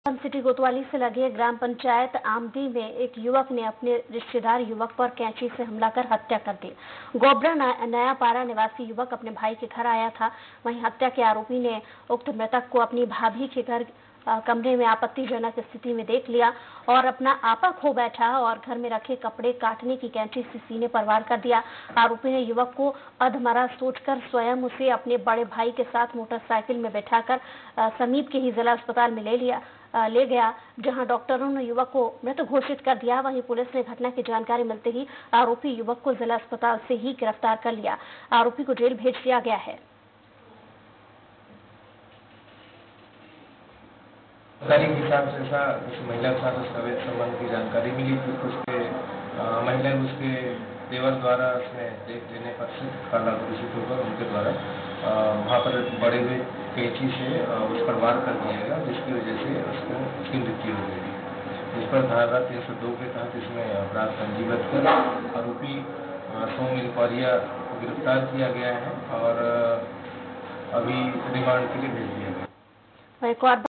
City कोतवाली से लगे ग्राम पंचायत आमदी में एक युवक ने अपने रिश्तेदार युवक पर कैंची से हमला कर हत्या कर दी। गोबरा नया पारा निवासी युवक अपने भाई के घर आया था। वहीं हत्या के आरोपी ने उक्त मृतक को अपनी भाभी के घर कमरे में आपत्तिजनक स्थिति में देख लिया और अपना आपा खो बैठा और घर में रखे कपड़े काटने की कैंची से सीने पर वार कर दिया। आरोपी ने युवक को अधमरा सोचकर स्वयं उसे अपने बड़े भाई के साथ मोटरसाइकिल में बैठाकर समीप के ही जिला अस्पताल में ले गया, जहां डॉक्टरों ने युवक को मृत घोषित कर दिया। वहीं पुलिस ने घटना की जानकारी मिलते ही आरोपी युवक को जिला अस्पताल से ही गिरफ्तार कर लिया। आरोपी को जेल भेज दिया गया है। जानकारी के हिसाब से ऐसा उस महिला के साथ उसका अवैध संबंध की जानकारी मिली थी। उसके महिला उसके देवर द्वारा उसने देख लेने पर से काला घोषित होकर उनके द्वारा वहाँ पर बड़े हुए कैंची से उस पर वार कर दिया गया, जिसकी वजह से उसकी मृत्यु हो गई। जिस पर धारा 302 के तहत इसमें अपराध पंजीबद्ध कर आरोपी सोम इंक्वायरिया को गिरफ्तार किया गया है और अभी रिमांड के लिए भेज दिया गया।